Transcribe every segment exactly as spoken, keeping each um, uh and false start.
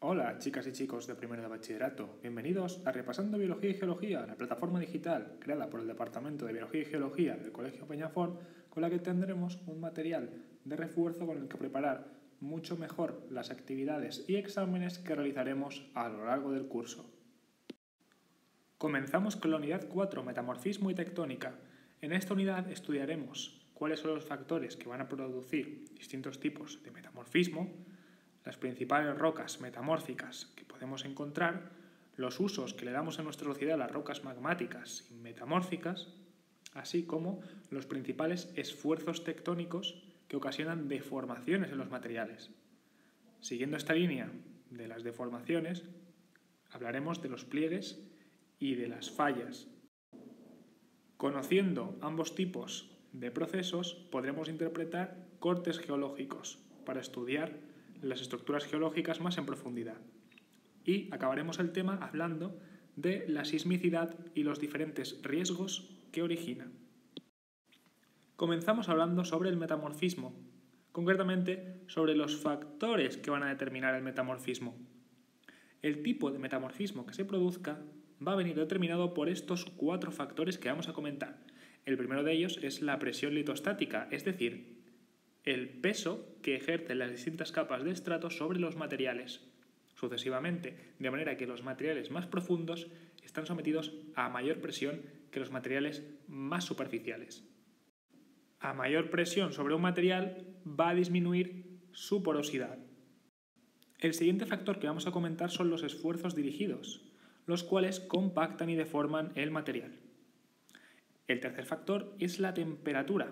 Hola chicas y chicos de primero de bachillerato, bienvenidos a Repasando Biología y Geología, la plataforma digital creada por el Departamento de Biología y Geología del Colegio Peñafort, con la que tendremos un material de refuerzo con el que preparar mucho mejor las actividades y exámenes que realizaremos a lo largo del curso. Comenzamos con la unidad cuatro, Metamorfismo y Tectónica. En esta unidad estudiaremos cuáles son los factores que van a producir distintos tipos de metamorfismo, las principales rocas metamórficas que podemos encontrar, los usos que le damos en nuestra sociedad a las rocas magmáticas y metamórficas, así como los principales esfuerzos tectónicos que ocasionan deformaciones en los materiales. Siguiendo esta línea de las deformaciones, hablaremos de los pliegues y de las fallas. Conociendo ambos tipos de procesos, podremos interpretar cortes geológicos para estudiar las estructuras geológicas más en profundidad. Y acabaremos el tema hablando de la sismicidad y los diferentes riesgos que origina. Comenzamos hablando sobre el metamorfismo, concretamente sobre los factores que van a determinar el metamorfismo. El tipo de metamorfismo que se produzca va a venir determinado por estos cuatro factores que vamos a comentar. El primero de ellos es la presión litostática, es decir, el peso que ejercen las distintas capas de estrato sobre los materiales, sucesivamente, de manera que los materiales más profundos están sometidos a mayor presión que los materiales más superficiales. A mayor presión sobre un material va a disminuir su porosidad. El siguiente factor que vamos a comentar son los esfuerzos dirigidos, los cuales compactan y deforman el material. El tercer factor es la temperatura,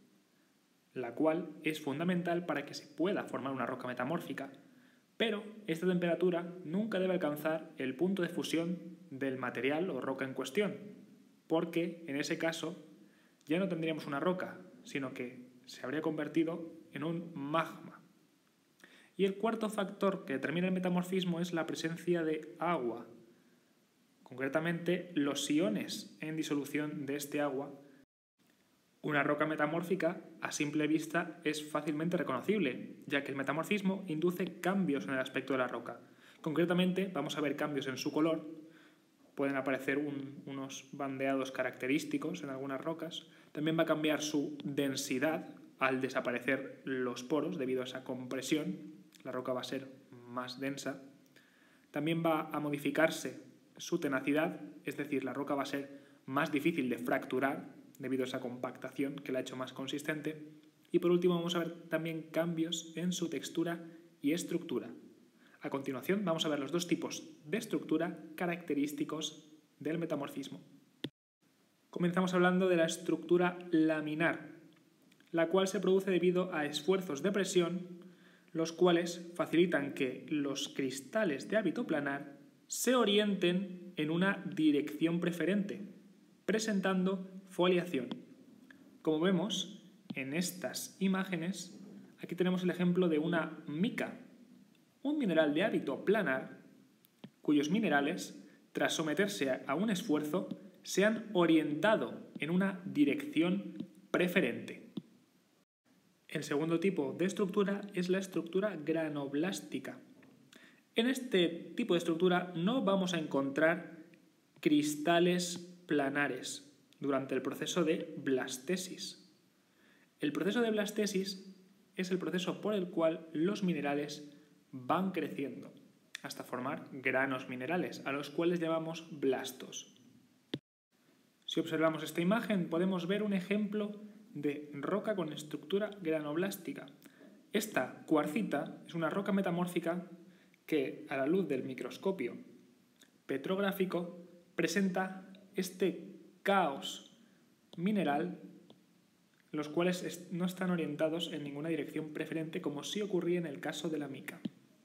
la cual es fundamental para que se pueda formar una roca metamórfica, pero esta temperatura nunca debe alcanzar el punto de fusión del material o roca en cuestión, porque en ese caso ya no tendríamos una roca, sino que se habría convertido en un magma. Y el cuarto factor que determina el metamorfismo es la presencia de agua, concretamente los iones en disolución de este agua. Una roca metamórfica, a simple vista, es fácilmente reconocible, ya que el metamorfismo induce cambios en el aspecto de la roca. Concretamente, vamos a ver cambios en su color, pueden aparecer un, unos bandeados característicos en algunas rocas, también va a cambiar su densidad al desaparecer los poros debido a esa compresión, la roca va a ser más densa, también va a modificarse su tenacidad, es decir, la roca va a ser más difícil de fracturar, debido a esa compactación que la ha hecho más consistente. Y por último vamos a ver también cambios en su textura y estructura. A continuación vamos a ver los dos tipos de estructura característicos del metamorfismo. Comenzamos hablando de la estructura laminar, la cual se produce debido a esfuerzos de presión, los cuales facilitan que los cristales de hábito planar se orienten en una dirección preferente, presentando foliación. Como vemos en estas imágenes, aquí tenemos el ejemplo de una mica, un mineral de hábito planar cuyos minerales, tras someterse a un esfuerzo, se han orientado en una dirección preferente. El segundo tipo de estructura es la estructura granoblástica. En este tipo de estructura no vamos a encontrar cristales planares durante el proceso de blastesis. El proceso de blastesis es el proceso por el cual los minerales van creciendo hasta formar granos minerales, a los cuales llamamos blastos. Si observamos esta imagen, podemos ver un ejemplo de roca con estructura granoblástica. Esta cuarcita es una roca metamórfica que, a la luz del microscopio petrográfico, presenta este caos mineral, los cuales no están orientados en ninguna dirección preferente, como sí ocurría en el caso de la mica.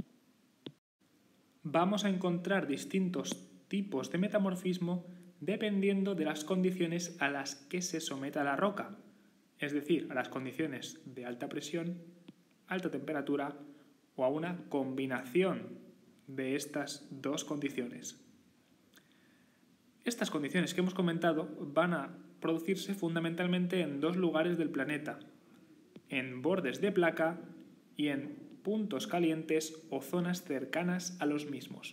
Vamos a encontrar distintos tipos de metamorfismo dependiendo de las condiciones a las que se someta la roca, es decir, a las condiciones de alta presión, alta temperatura o a una combinación de estas dos condiciones. Estas condiciones que hemos comentado van a producirse fundamentalmente en dos lugares del planeta, en bordes de placa y en puntos calientes o zonas cercanas a los mismos.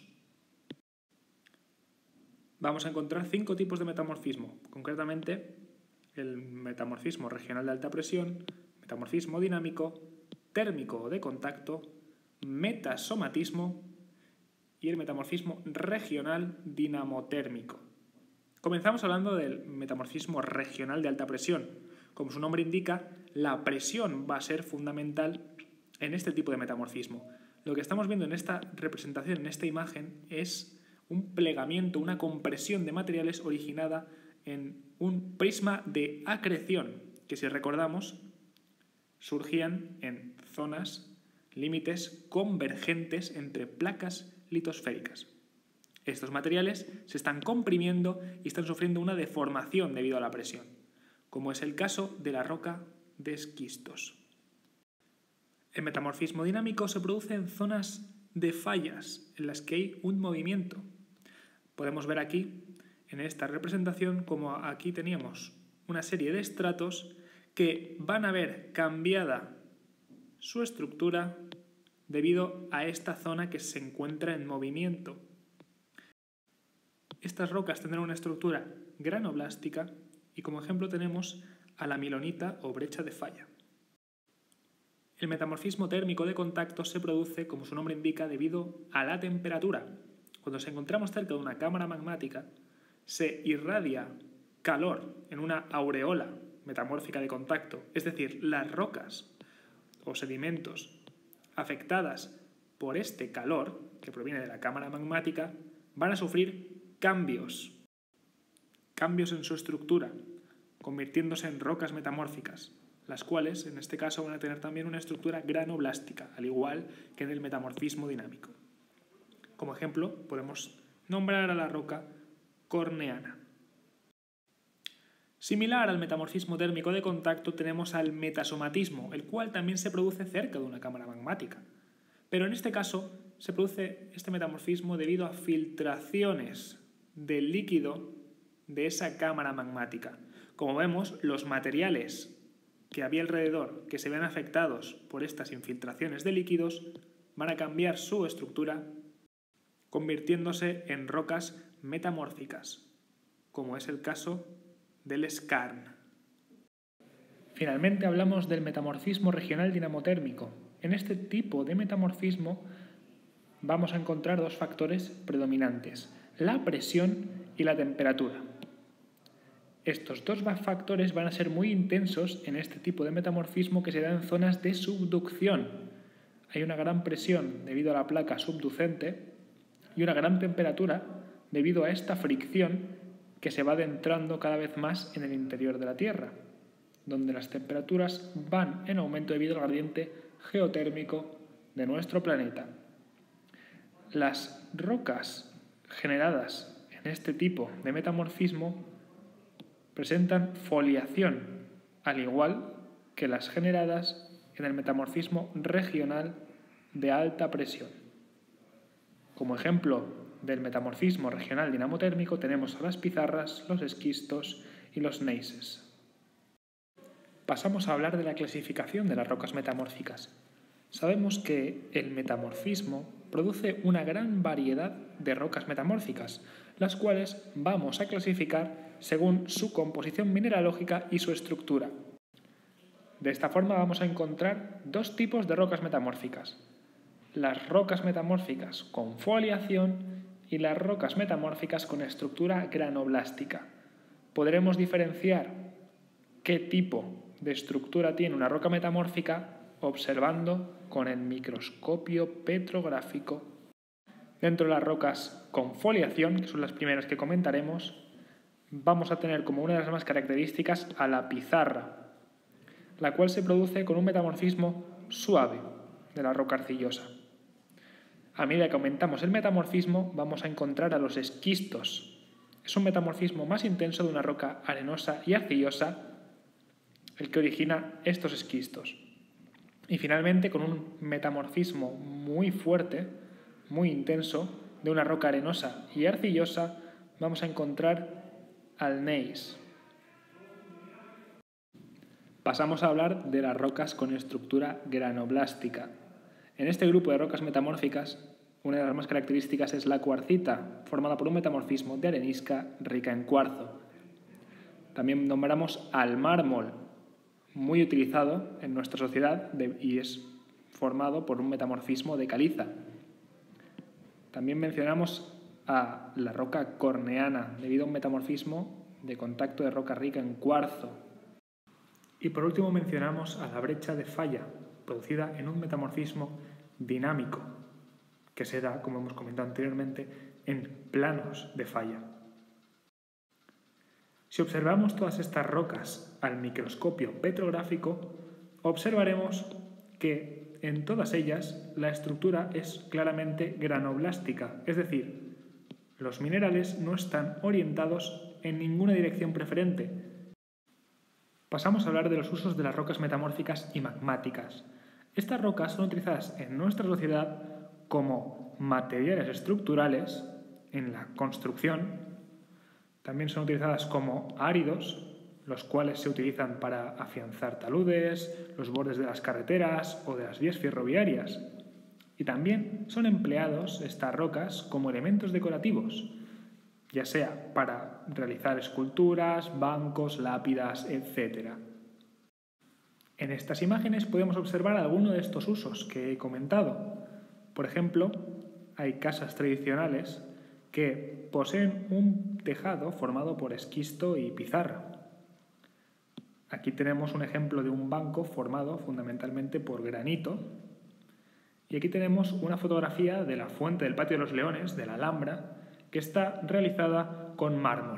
Vamos a encontrar cinco tipos de metamorfismo, concretamente el metamorfismo regional de alta presión, metamorfismo dinámico, térmico o de contacto, metasomatismo y el metamorfismo regional dinamotérmico. Comenzamos hablando del metamorfismo regional de alta presión. Como su nombre indica, la presión va a ser fundamental en este tipo de metamorfismo. Lo que estamos viendo en esta representación, en esta imagen, es un plegamiento, una compresión de materiales originada en un prisma de acreción, que si recordamos, surgían en zonas, límites convergentes entre placas litosféricas. Estos materiales se están comprimiendo y están sufriendo una deformación debido a la presión, como es el caso de la roca de esquistos. El metamorfismo dinámico se produce en zonas de fallas en las que hay un movimiento. Podemos ver aquí, en esta representación, como aquí teníamos una serie de estratos que van a ver cambiada su estructura debido a esta zona que se encuentra en movimiento. Estas rocas tendrán una estructura granoblástica y como ejemplo tenemos a la milonita o brecha de falla. El metamorfismo térmico de contacto se produce, como su nombre indica, debido a la temperatura. Cuando nos encontramos cerca de una cámara magmática, se irradia calor en una aureola metamórfica de contacto, es decir, las rocas o sedimentos afectadas por este calor que proviene de la cámara magmática van a sufrir cambios, cambios en su estructura, convirtiéndose en rocas metamórficas, las cuales en este caso van a tener también una estructura granoblástica, al igual que en el metamorfismo dinámico. Como ejemplo, podemos nombrar a la roca corneana. Similar al metamorfismo térmico de contacto tenemos al metasomatismo, el cual también se produce cerca de una cámara magmática. Pero en este caso se produce este metamorfismo debido a filtraciones del líquido de esa cámara magmática. Como vemos, los materiales que había alrededor que se ven afectados por estas infiltraciones de líquidos van a cambiar su estructura, convirtiéndose en rocas metamórficas, como es el caso del skarn. Finalmente hablamos del metamorfismo regional dinamotérmico. En este tipo de metamorfismo vamos a encontrar dos factores predominantes, la presión y la temperatura. Estos dos factores van a ser muy intensos en este tipo de metamorfismo que se da en zonas de subducción. Hay una gran presión debido a la placa subducente y una gran temperatura debido a esta fricción que se va adentrando cada vez más en el interior de la Tierra, donde las temperaturas van en aumento debido al gradiente geotérmico de nuestro planeta. Las rocas generadas en este tipo de metamorfismo presentan foliación, al igual que las generadas en el metamorfismo regional de alta presión. Como ejemplo del metamorfismo regional dinamotérmico tenemos a las pizarras, los esquistos y los gneisses. Pasamos a hablar de la clasificación de las rocas metamórficas. Sabemos que el metamorfismo produce una gran variedad de rocas metamórficas, las cuales vamos a clasificar según su composición mineralógica y su estructura. De esta forma vamos a encontrar dos tipos de rocas metamórficas: las rocas metamórficas con foliación y las rocas metamórficas con estructura granoblástica. Podremos diferenciar qué tipo de estructura tiene una roca metamórfica observando con el microscopio petrográfico. Dentro de las rocas con foliación, que son las primeras que comentaremos, vamos a tener como una de las más características a la pizarra, la cual se produce con un metamorfismo suave de la roca arcillosa. A medida que aumentamos el metamorfismo, vamos a encontrar a los esquistos. Es un metamorfismo más intenso de una roca arenosa y arcillosa el que origina estos esquistos. Y finalmente, con un metamorfismo muy fuerte, muy intenso, de una roca arenosa y arcillosa, vamos a encontrar al gneiss. Pasamos a hablar de las rocas con estructura granoblástica. En este grupo de rocas metamórficas, una de las más características es la cuarcita, formada por un metamorfismo de arenisca rica en cuarzo. También nombramos al mármol, muy utilizado en nuestra sociedad de, y es formado por un metamorfismo de caliza. También mencionamos a la roca corneana, debido a un metamorfismo de contacto de roca rica en cuarzo. Y por último mencionamos a la brecha de falla, producida en un metamorfismo dinámico, que se da, como hemos comentado anteriormente, en planos de falla. Si observamos todas estas rocas al microscopio petrográfico, observaremos que en todas ellas la estructura es claramente granoblástica, es decir, los minerales no están orientados en ninguna dirección preferente. Pasamos a hablar de los usos de las rocas metamórficas y magmáticas. Estas rocas son utilizadas en nuestra sociedad como materiales estructurales en la construcción. También son utilizadas como áridos, los cuales se utilizan para afianzar taludes, los bordes de las carreteras o de las vías ferroviarias. Y también son empleados estas rocas como elementos decorativos, ya sea para realizar esculturas, bancos, lápidas, etcétera. En estas imágenes podemos observar algunos de estos usos que he comentado. Por ejemplo, hay casas tradicionales que poseen un tejado formado por esquisto y pizarra. Aquí tenemos un ejemplo de un banco formado fundamentalmente por granito. Y aquí tenemos una fotografía de la fuente del Patio de los Leones, de la Alhambra, que está realizada con mármol.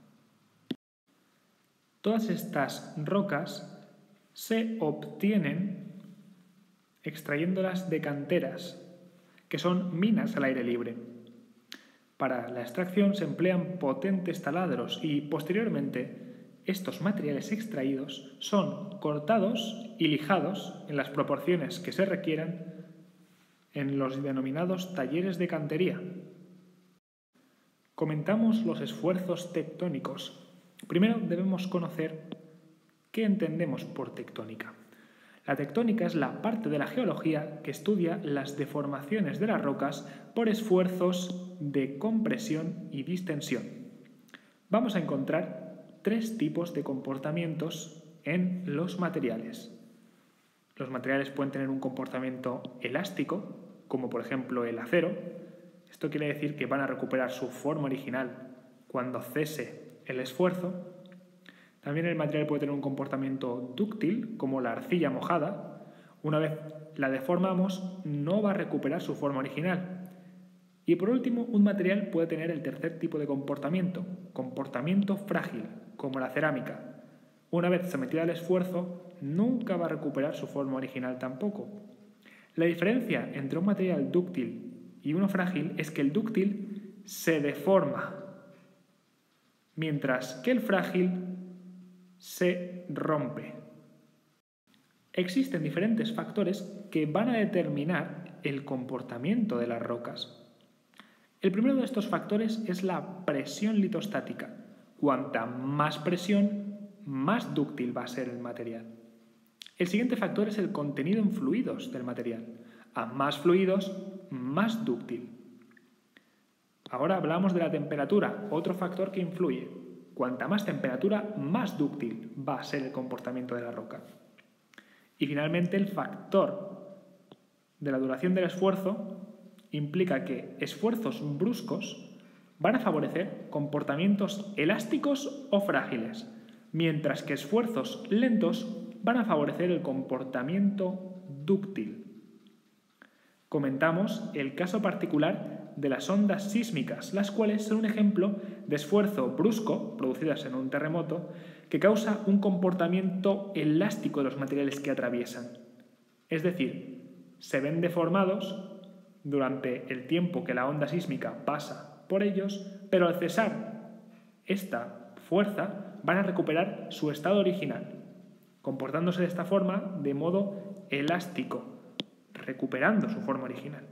Todas estas rocas se obtienen extrayéndolas de canteras, que son minas al aire libre. Para la extracción se emplean potentes taladros y, posteriormente, estos materiales extraídos son cortados y lijados en las proporciones que se requieran en los denominados talleres de cantería. Comentamos los esfuerzos tectónicos. Primero debemos conocer qué entendemos por tectónica. La tectónica es la parte de la geología que estudia las deformaciones de las rocas por esfuerzos de compresión y distensión. Vamos a encontrar tres tipos de comportamientos en los materiales. Los materiales pueden tener un comportamiento elástico, como por ejemplo el acero. Esto quiere decir que van a recuperar su forma original cuando cese el esfuerzo. También el material puede tener un comportamiento dúctil, como la arcilla mojada. Una vez la deformamos, no va a recuperar su forma original. Y por último, un material puede tener el tercer tipo de comportamiento, comportamiento frágil, como la cerámica. Una vez sometida al esfuerzo, nunca va a recuperar su forma original tampoco. La diferencia entre un material dúctil y uno frágil es que el dúctil se deforma, mientras que el frágil se rompe. Existen diferentes factores que van a determinar el comportamiento de las rocas. El primero de estos factores es la presión litostática. Cuanta más presión, más dúctil va a ser el material. El siguiente factor es el contenido en fluidos del material. A más fluidos, más dúctil. Ahora hablamos de la temperatura, otro factor que influye. Cuanta más temperatura, más dúctil va a ser el comportamiento de la roca. Y finalmente el factor de la duración del esfuerzo implica que esfuerzos bruscos van a favorecer comportamientos elásticos o frágiles, mientras que esfuerzos lentos van a favorecer el comportamiento dúctil. Comentamos el caso particular de las ondas sísmicas, las cuales son un ejemplo de esfuerzo brusco, producidas en un terremoto, que causa un comportamiento elástico de los materiales que atraviesan. Es decir, se ven deformados durante el tiempo que la onda sísmica pasa por ellos, pero al cesar esta fuerza van a recuperar su estado original, comportándose de esta forma de modo elástico, recuperando su forma original.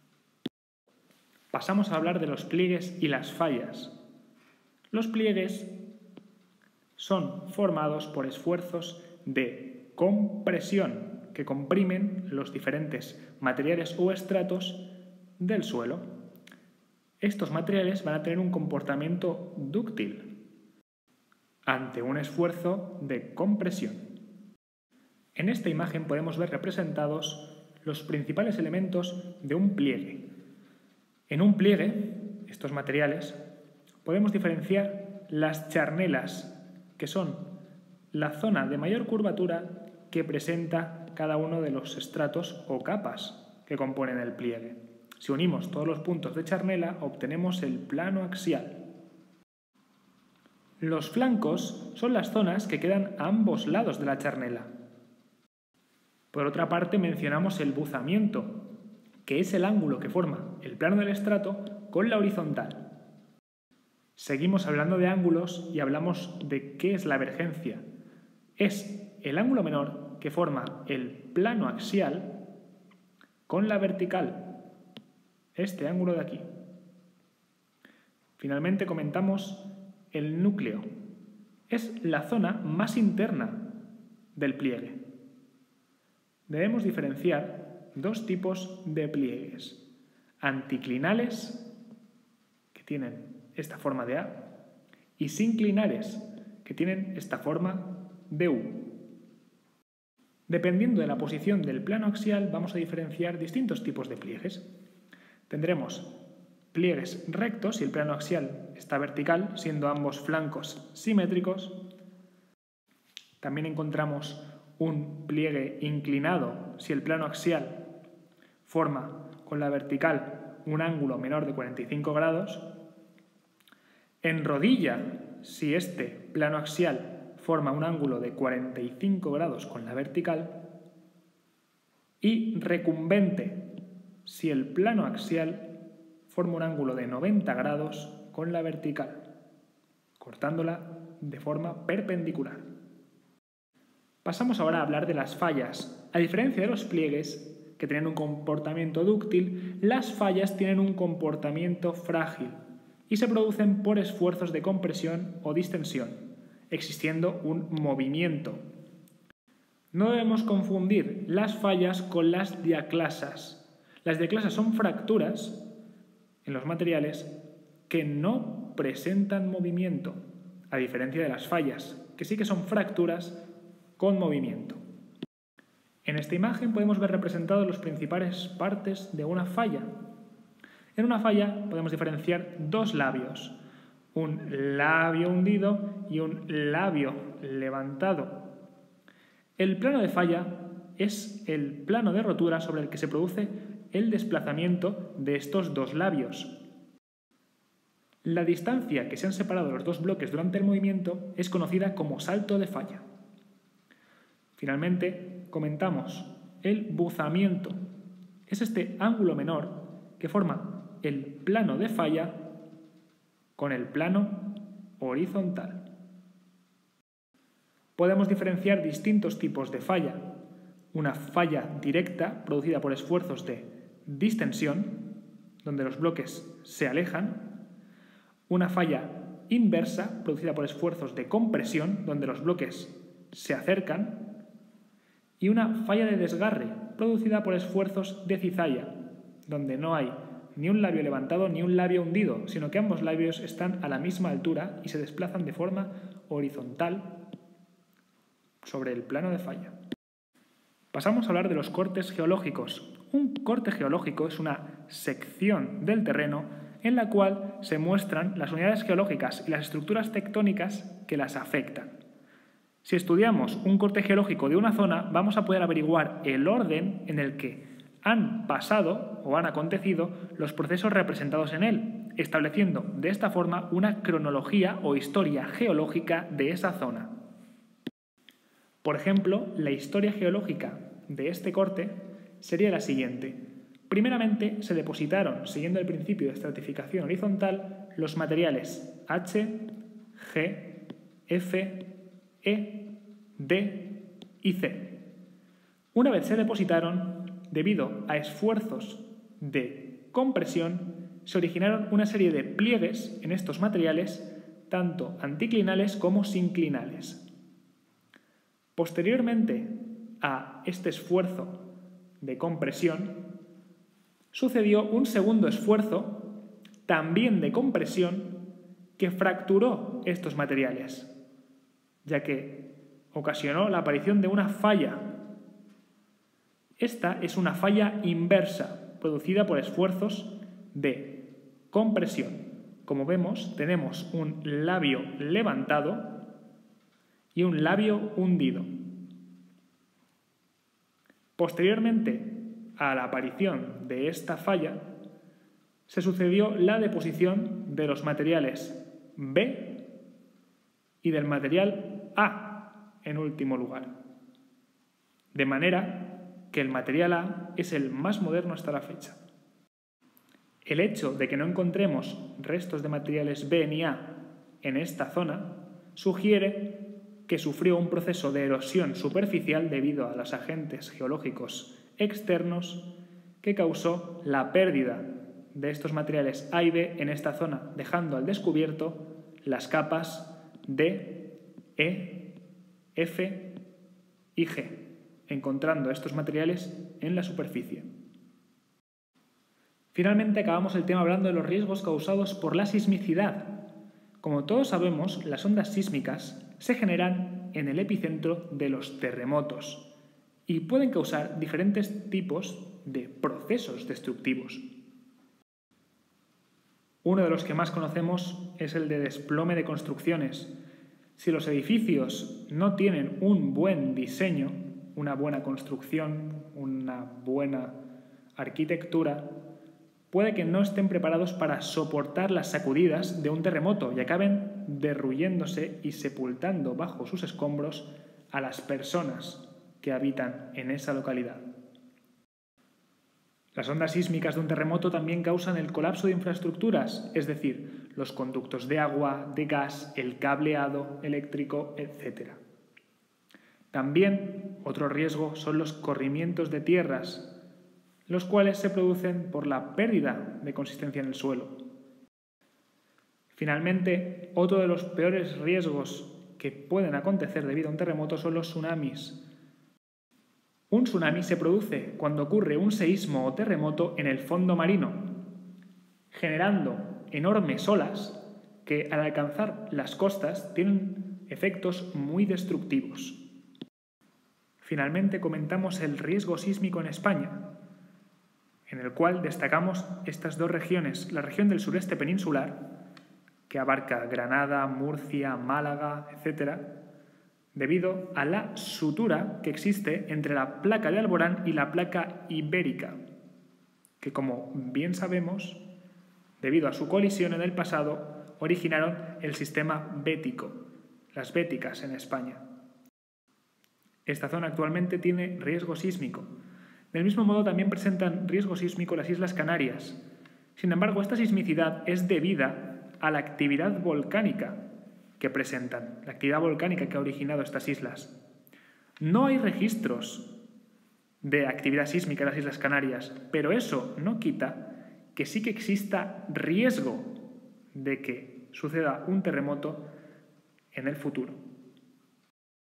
Pasamos a hablar de los pliegues y las fallas. Los pliegues son formados por esfuerzos de compresión que comprimen los diferentes materiales o estratos del suelo. Estos materiales van a tener un comportamiento dúctil ante un esfuerzo de compresión. En esta imagen podemos ver representados los principales elementos de un pliegue. En un pliegue, estos materiales, podemos diferenciar las charnelas, que son la zona de mayor curvatura que presenta cada uno de los estratos o capas que componen el pliegue. Si unimos todos los puntos de charnela, obtenemos el plano axial. Los flancos son las zonas que quedan a ambos lados de la charnela. Por otra parte, mencionamos el buzamiento, que es el ángulo que forma el plano del estrato con la horizontal. Seguimos hablando de ángulos y hablamos de qué es la vergencia. Es el ángulo menor que forma el plano axial con la vertical, este ángulo de aquí. Finalmente comentamos el núcleo. Es la zona más interna del pliegue. Debemos diferenciar dos tipos de pliegues: anticlinales, que tienen esta forma de A, y sinclinales, que tienen esta forma de U. Dependiendo de la posición del plano axial, vamos a diferenciar distintos tipos de pliegues. Tendremos pliegues rectos si el plano axial está vertical, siendo ambos flancos simétricos. También encontramos un pliegue inclinado si el plano axial forma con la vertical un ángulo menor de cuarenta y cinco grados. En rodilla, si este plano axial forma un ángulo de cuarenta y cinco grados con la vertical. Y recumbente, si el plano axial forma un ángulo de noventa grados con la vertical, cortándola de forma perpendicular. Pasamos ahora a hablar de las fallas. A diferencia de los pliegues, que tienen un comportamiento dúctil, las fallas tienen un comportamiento frágil y se producen por esfuerzos de compresión o distensión, existiendo un movimiento. No debemos confundir las fallas con las diaclasas. Las diaclasas son fracturas en los materiales que no presentan movimiento, a diferencia de las fallas, que sí que son fracturas con movimiento. En esta imagen podemos ver representados las principales partes de una falla. En una falla podemos diferenciar dos labios, un labio hundido y un labio levantado. El plano de falla es el plano de rotura sobre el que se produce el desplazamiento de estos dos labios. La distancia que se han separado los dos bloques durante el movimiento es conocida como salto de falla. Finalmente, comentamos el buzamiento. Es este ángulo menor que forma el plano de falla con el plano horizontal. Podemos diferenciar distintos tipos de falla. Una falla directa producida por esfuerzos de distensión, donde los bloques se alejan. Una falla inversa producida por esfuerzos de compresión, donde los bloques se acercan. Y una falla de desgarre producida por esfuerzos de cizalla, donde no hay ni un labio levantado ni un labio hundido, sino que ambos labios están a la misma altura y se desplazan de forma horizontal sobre el plano de falla. Pasamos a hablar de los cortes geológicos. Un corte geológico es una sección del terreno en la cual se muestran las unidades geológicas y las estructuras tectónicas que las afectan. Si estudiamos un corte geológico de una zona, vamos a poder averiguar el orden en el que han pasado o han acontecido los procesos representados en él, estableciendo de esta forma una cronología o historia geológica de esa zona. Por ejemplo, la historia geológica de este corte sería la siguiente. Primeramente, se depositaron, siguiendo el principio de estratificación horizontal, los materiales H, G, F, E, D y C. Una vez se depositaron, debido a esfuerzos de compresión, se originaron una serie de pliegues en estos materiales, tanto anticlinales como sinclinales. Posteriormente a este esfuerzo de compresión, sucedió un segundo esfuerzo, también de compresión, que fracturó estos materiales, ya que ocasionó la aparición de una falla. Esta es una falla inversa, producida por esfuerzos de compresión. Como vemos, tenemos un labio levantado y un labio hundido. Posteriormente a la aparición de esta falla, se sucedió la deposición de los materiales B y del material A en último lugar. De manera que el material A es el más moderno hasta la fecha. El hecho de que no encontremos restos de materiales B ni A en esta zona sugiere que sufrió un proceso de erosión superficial debido a los agentes geológicos externos que causó la pérdida de estos materiales A y B en esta zona, dejando al descubierto las capas D, E, F y G, encontrando estos materiales en la superficie. Finalmente acabamos el tema hablando de los riesgos causados por la sismicidad. Como todos sabemos, las ondas sísmicas se generan en el epicentro de los terremotos y pueden causar diferentes tipos de procesos destructivos. Uno de los que más conocemos es el de desplome de construcciones. Si los edificios no tienen un buen diseño, una buena construcción, una buena arquitectura, puede que no estén preparados para soportar las sacudidas de un terremoto y acaben derruyéndose y sepultando bajo sus escombros a las personas que habitan en esa localidad. Las ondas sísmicas de un terremoto también causan el colapso de infraestructuras, es decir, los conductos de agua, de gas, el cableado eléctrico, etcétera. También otro riesgo son los corrimientos de tierras, los cuales se producen por la pérdida de consistencia en el suelo. Finalmente, otro de los peores riesgos que pueden acontecer debido a un terremoto son los tsunamis. Un tsunami se produce cuando ocurre un seísmo o terremoto en el fondo marino, generando enormes olas que al alcanzar las costas tienen efectos muy destructivos. Finalmente comentamos el riesgo sísmico en España, en el cual destacamos estas dos regiones, la región del sureste peninsular, que abarca Granada, Murcia, Málaga, etcétera, debido a la sutura que existe entre la placa de Alborán y la placa ibérica, que como bien sabemos, debido a su colisión en el pasado, originaron el sistema bético, las béticas en España. Esta zona actualmente tiene riesgo sísmico. Del mismo modo también presentan riesgo sísmico las Islas Canarias. Sin embargo, esta sismicidad es debida a la actividad volcánica que presentan, la actividad volcánica que ha originado estas islas. No hay registros de actividad sísmica en las Islas Canarias, pero eso no quita que sí que exista riesgo de que suceda un terremoto en el futuro.